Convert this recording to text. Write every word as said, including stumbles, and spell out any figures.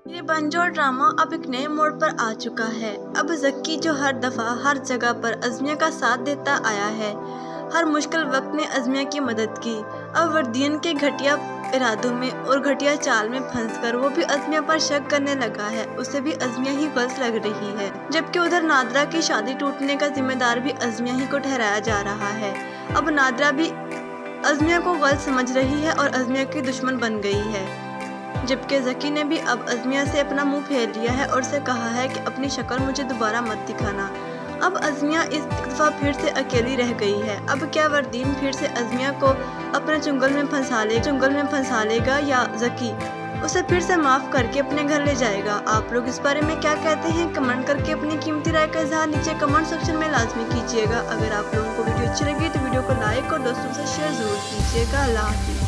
ये बंजोर ड्रामा अब एक नए मोड़ पर आ चुका है। अब जक्की जो हर दफ़ा हर जगह पर अज़मिया का साथ देता आया है, हर मुश्किल वक्त में अज़मिया की मदद की, अब वर्दीन के घटिया इरादों में और घटिया चाल में फंसकर वो भी अज़मिया पर शक करने लगा है। उसे भी अज़मिया ही गलत लग रही है, जबकि उधर नादरा की शादी टूटने का जिम्मेदार भी अज़मिया ही को ठहराया जा रहा है। अब नादरा भी अज़मिया को गलत समझ रही है और अज़मिया की दुश्मन बन गई है, जबकि ज़की ने भी अब अज़मिया से अपना मुंह फेर लिया है और उसे कहा है कि अपनी शक्ल मुझे दोबारा मत दिखाना। अब अज़मिया इस दफ़ा फिर से अकेली रह गई है। अब क्या वर्दीन फिर से अज़मिया को अपने चुंगल में फंसा ले चुंगल में फंसा लेगा या ज़की उसे फिर से माफ़ करके अपने घर ले जाएगा? आप लोग इस बारे में क्या कहते हैं? कमेंट करके अपनी कीमती राय का इज़हार नीचे कमेंट सेक्शन में लाजमी कीजिएगा। अगर आप लोगों को वीडियो अच्छी लगी तो वीडियो को लाइक और दोस्तों से शेयर ज़रूर कीजिएगा। अल्लाह हाफ़िज़।